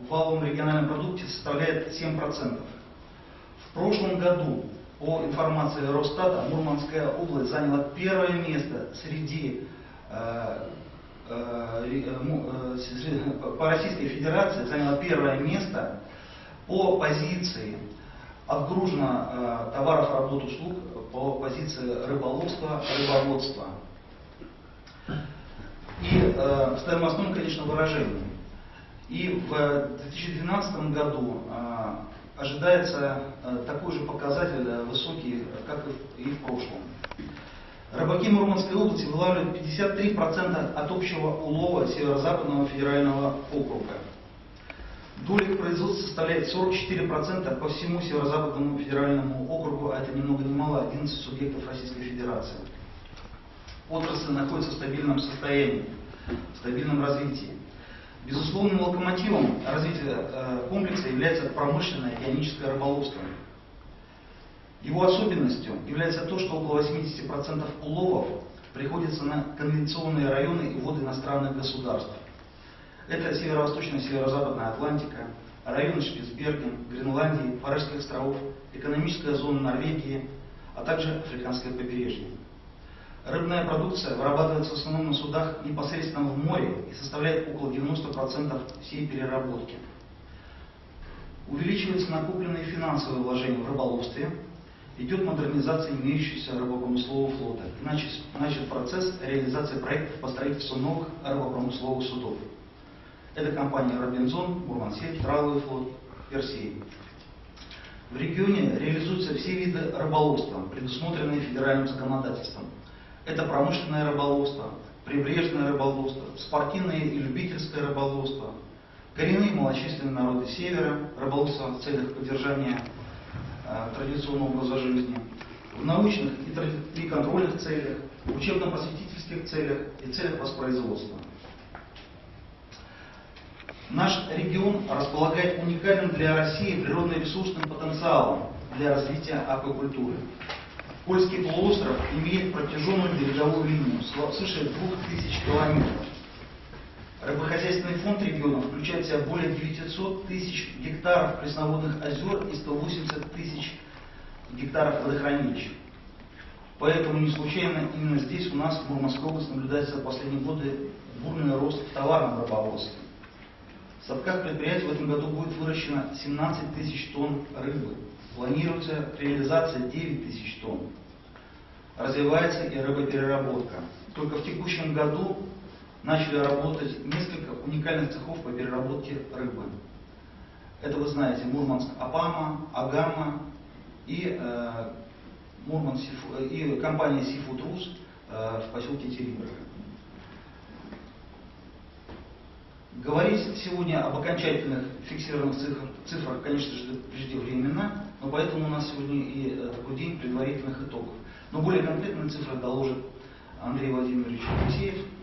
в валовом региональном продукте составляет 7%. В прошлом году, по информации Росстата, Мурманская область заняла первое место по Российской Федерации заняла первое место по позиции отгружено товаров, работ, услуг по позиции рыболовства, рыбоводства. И в стоимостном, конечно, выражении. И в 2012 году ожидается такой же показатель высокий, как и в прошлом. Рыбаки Мурманской области вылавливают 53% от общего улова Северо-Западного федерального округа. Доля их производства составляет 44% по всему Северо-Западному федеральному округу, а это ни много ни мало 11 субъектов Российской Федерации. Отрасль находится в стабильном состоянии, в стабильном развитии. Безусловным локомотивом развития комплекса является промышленное океаническое рыболовство. Его особенностью является то, что около 80% уловов приходится на конвенционные районы и воды иностранных государств. Это северо-восточная, северо-западная Атлантика, районы Шпицберген, Гренландии, Фарерских островов, экономическая зона Норвегии, а также Африканское побережье. Рыбная продукция вырабатывается в основном на судах непосредственно в море и составляет около 90% всей переработки. Увеличиваются накопленные финансовые вложения в рыболовстве, идет модернизация имеющегося рыбопромыслового флота. Начат процесс реализации проектов по строительству новых рыбопромысловых судов. Это компания Робинзон, Мурмансиб, Траловый флот, Персей. В регионе реализуются все виды рыболовства, предусмотренные федеральным законодательством. Это промышленное рыболовство, прибрежное рыболовство, спортивное и любительское рыболовство, коренные малочисленные народы Севера, рыболовство в целях поддержания традиционного образа жизни, в научных и контрольных целях, в учебно-просветительских целях и целях воспроизводства. Наш регион располагает уникальным для России природно-ресурсным потенциалом для развития аквакультуры. Кольский полуостров имеет протяженную береговую линию свыше 2000 километров. Рыбохозяйственный фонд региона включает в себя более 900 тысяч гектаров пресноводных озер и 180 тысяч гектаров водохранилищ. Поэтому не случайно именно здесь у нас в Мурманской области наблюдается в последние годы бурный рост в товарном рыбоводстве. В садках предприятия в этом году будет выращено 17 тысяч тонн рыбы. Планируется реализация 9 тысяч тонн. Развивается и рыбопереработка. Только в текущем году начали работать несколько уникальных цехов по переработке рыбы. Это вы знаете, Мурманск Апама, Агама и, компания Seafood Rus в поселке Терибры. Говорить сегодня об окончательных фиксированных цифрах, конечно же, преждевременно, но поэтому у нас сегодня и такой день предварительных итогов. Но более конкретные цифры доложит Андрей Владимирович Алексеев.